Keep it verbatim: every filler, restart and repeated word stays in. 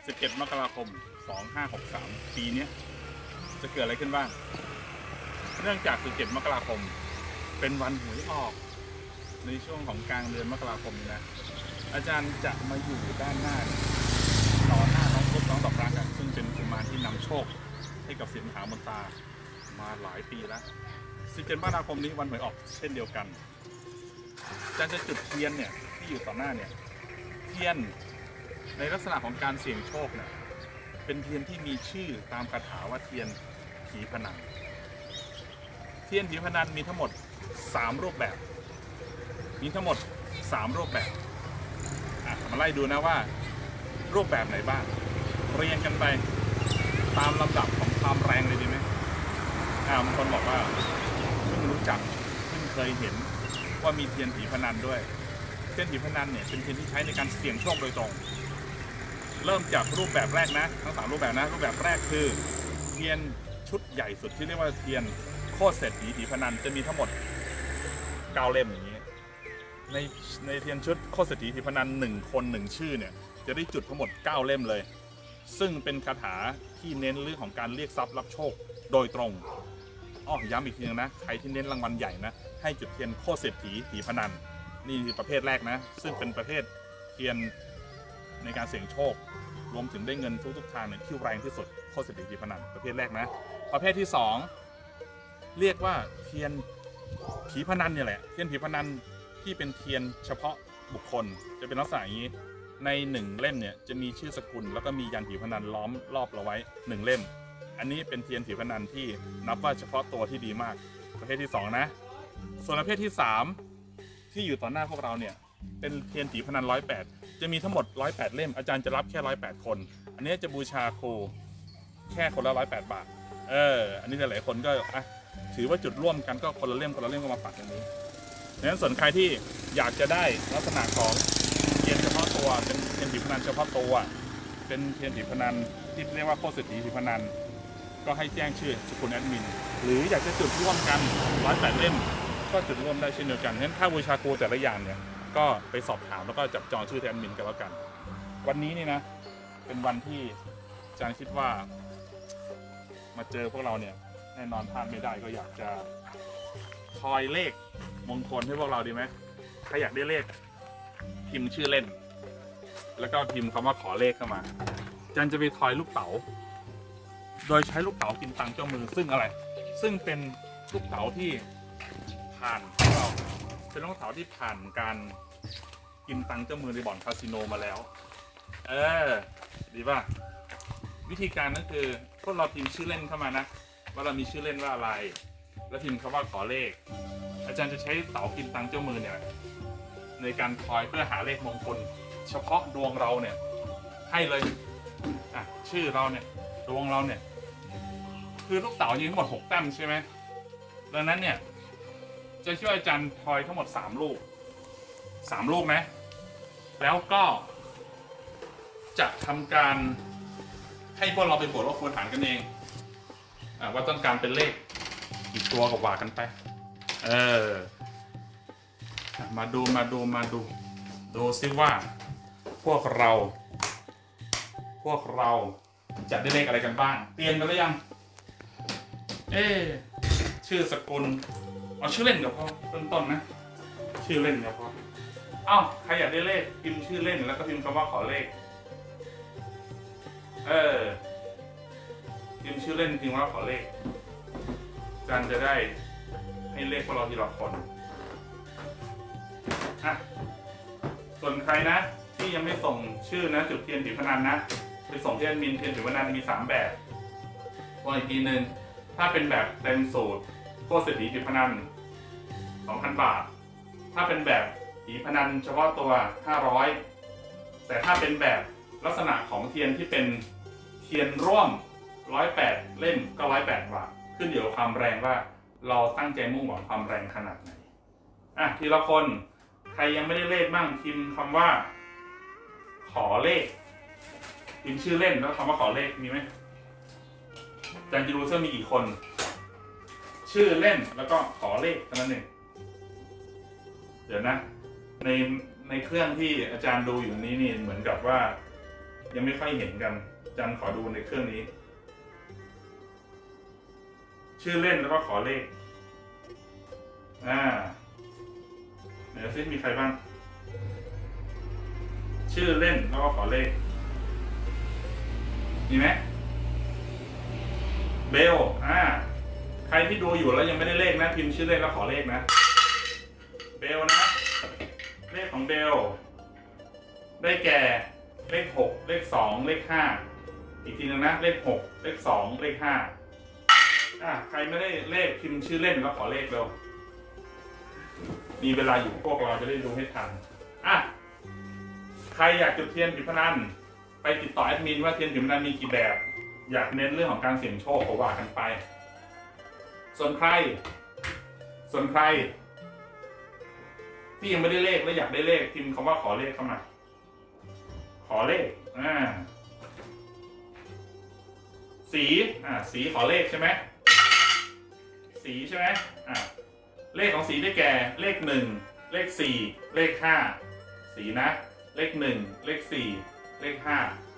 สิบเอ็ดมกราคมสองห้าหกสามปีนี้จะเกิดอะไรขึ้นบ้างเนื่องจากสิบเอ็ดมกราคมเป็นวันหวยออกในช่วงของกลางเดือนมกราคมนี้นะอาจารย์จะมาอยู่ด้านหน้าต่อหน้าน้องพุธน้องดอกรักอ่ะซึ่งเป็นกุมารที่นำโชคให้กับศิลป์มหามนตามาหลายปีแล้วสิบเจ็ดมกราคมนี้วันหวยออกเช่นเดียวกันอาจารย์จะจุดเทียนเนี่ยที่อยู่ต่อหน้าเนี่ยเทียนในลักษณะของการเสี่ยงโชคเนี่ยเป็นเทียนที่มีชื่อตามคาถาว่าเทียนผีพนันเทียนผีพนันมีทั้งหมดสามรูปแบบมีทั้งหมดสามรูปแบบมาไล่ดูนะว่ารูปแบบไหนบ้างเรียงกันไปตามลำดับของความแรงเลยดีไหมอ่าบางคนบอกว่าเพิ่งรู้จักเพิ่งเคยเห็นว่ามีเทียนผีพนันด้วยเทียนผีพนันเนี่ยเป็นเทียนที่ใช้ในการเสี่ยงโชคโดยตรงเริ่มจากรูปแบบแรกนะทั้งสามรูปแบบนะรูปแบบแรกคือเทียนชุดใหญ่สุดที่เรียกว่าเทียนโคตรเศรษฐีผีพนันจะมีทั้งหมดเก้าเล่มอย่างนี้ในในเทียนชุดโคตรเศรษฐีผีพนันหนึ่งคนหนึ่งชื่อเนี่ยจะได้จุดทั้งหมดเก้าเล่มเลยซึ่งเป็นคาถาที่เน้นเรื่องของการเรียกทรัพย์รับโชคโดยตรงอ้อย้ำอีกทีนึงนะใครที่เน้นรางวัลใหญ่นะให้จุดเทียนโคตรเศรษฐีผีพนันนี่คือประเภทแรกนะซึ่งเป็นประเภทเทียนในการเสี่ยงโชครวมถึงได้เงินทุกๆทางเนี่ยที่แรงที่สุดโคตรเศรษฐีผีพนันประเภทแรกนะประเภทที่สองเรียกว่าเทียนผีพนันเนี่ยแหละเทียนผีพนันที่เป็นเทียนเฉพาะบุคคลจะเป็นลักษณะอย่างนี้ในหนึ่งเล่มเนี่ยจะมีชื่อสกุลแล้วก็มียันผีพนันล้อมรอบเราไว้หนึ่งเล่มอันนี้เป็นเทียนผีพนันที่นับว่าเฉพาะตัวที่ดีมากประเภทที่สองนะส่วนประเภทที่สามที่อยู่ต่อหน้าพวกเราเนี่ยเป็นเทียนผีพนันร้อยแปดจะมีทั้งหมดร้อยแปดเล่มอาจารย์จะรับแค่ร้อยแปดคนอันนี้จะบูชาครูแค่คนละร้อยแปดบาทเอออันนี้หลายคนก็อ่ะถือว่าจุดร่วมกันก็คนละเล่มคนละเล่มก็มาปักตรงนี้ดังนั้นส่วนใครที่อยากจะได้ลักษณะของเทียนเฉพาะตัวเป็นเทียนผีพนันเฉพาะตัวเป็นเทียนผีพนันที่เรียกว่าโคตรเศรษฐีผีพนันก็ให้แจ้งชื่อสกุลแอดมินหรืออยากจะจุดร่วมกันร้อยแปดเล่มก็จุดร่วมได้เช่นเดียวกันงั้นค่าบูชาครูแต่ละอย่างเนี่ยก็ไปสอบถามแล้วก็จับจองชื่อแอดมินกันแล้วกันวันนี้นี่นะเป็นวันที่อาจารย์คิดว่ามาเจอพวกเราเนี่ยแน่นอนพลาดไม่ได้ก็อยากจะทอยเลขมงคลให้พวกเราดีไหมใครอยากได้เลขพิมพ์ชื่อเล่นแล้วก็พิมพ์คำว่าขอเลขเข้ามาอาจารย์จะไปทอยลูกเต๋าโดยใช้ลูกเต๋ากินตังเจ้ามือซึ่งอะไรซึ่งเป็นลูกเต๋าที่ผ่านเราเป็นลูกเต๋าที่ผ่านการกินตังเจ้ามือในบ่อนคาสิโนมาแล้วเออดีป่ะวิธีการก็คือพวกเราพิมพ์ชื่อเล่นเข้ามานะว่าเรามีชื่อเล่นว่าอะไรแล้วพิมพ์คำว่าขอเลขอาจารย์จะใช้เต๋ากินตังเจ้ามือเนี่ยในการทอยเพื่อหาเลขมงคลเฉพาะดวงเราเนี่ยให้เลยอ่ะชื่อเราเนี่ยดวงเราเนี่ยคือลูกเต๋ามีทั้งหมดหกแต้มใช่ไหมดังนั้นเนี่ยจะช่วยอาจารย์ทอยทั้งหมดสามลูกสามลูกนะแล้วก็จะทำการให้พวกเราไปบวกลบคูณหารกันเองอ่ะว่าต้องการเป็นเลขอีกตัวกับว่ากันไปเออมาดูมาดูมาดูดูซิว่าพวกเราพวกเราจะได้เลขอะไรกันบ้างเตรียมกันหรือยังเอ๊ชื่อสกุลเอาชื่อเล่นกับพ่อต้นต้นนะชื่อเล่นกับพ่อเอ้าใครอยากได้เลขพิมพ์ชื่อเล่นแล้วก็พิมพ์คำว่าขอเลขเออพิมพ์ชื่อเล่นพิมพ์ว่าขอเลขการจะได้ให้เลขพวกเราทีละคนอ่ะส่วนใครนะที่ยังไม่ส่งชื่อนะจุดเทียนผีพนันนะไปส่งที่แอดมินเทียนผีพนันมีสามแบบตัวอีกทีหนึ่งถ้าเป็นแบบเต็มสูตรโคตรเศรษฐีผีพนัน สองพัน บาทถ้าเป็นแบบผีพนันเฉพาะตัวห้าร้อยแต่ถ้าเป็นแบบลักษณะของเทียนที่เป็นเทียนร่วมหนึ่งร้อยแปดเล่มก็หนึ่งร้อยแปดบาทขึ้นอยู่กับความแรงว่าเราตั้งใจมุ่งหวังความแรงขนาดไหนอ่ะทีละคนใครยังไม่ได้เลขบ้างพิมพ์คำว่าขอเลขพิมพ์ชื่อเล่นแล้วคำว่าขอเลขมีไหมอาจารย์จะรู้ว่ามีกี่คนชื่อเล่นแล้วก็ขอเลขเท่านั้นเองเดี๋ยวนะในในเครื่องที่อาจารย์ดูอยู่นี้นี่เหมือนกับว่ายังไม่ค่อยเห็นกันจันขอดูในเครื่องนี้ชื่อเล่นแล้วก็ขอเลขอ่าเดี๋ยวซิมีใครบ้างชื่อเล่นแล้วก็ขอเลขมีไหมเบลอ่าใครที่ดูอยู่แล้วยังไม่ได้เลขนะพิมพ์ชื่อเล่นแล้วขอเลขนะเบลนะเลขของเบลได้แก่เลขหกเลขสองเลขห้าอีกทีนึงนะเลขหกเลขสองเลขห้าอ่ะใครไม่ได้เลขพิมพ์ชื่อเล่นแล้วขอเลขเร็วมีเวลาอยู่พวกเราจะได้ดูให้ทันอ่ะใครอยากจุดเทียนผีพนันไปติดต่อแอดมินว่าเทียนผีพนันมีกี่แบบอยากเน้นเรื่องของการเสี่ยงโชคก็ว่ากันไปส่วนใครส่วนใครที่ยังไม่ได้เลขและอยากได้เลขพิมพ์คำว่าขอเลขเข้ามาขอเลขอ่าสีอ่าสีขอเลขใช่ไหมสีใช่ไหมอ่าเลขของสีได้แก่เลขหนึ่งเลขสี่เลขห้าสีนะเลขหนึ่งเลขสี่เลขห้า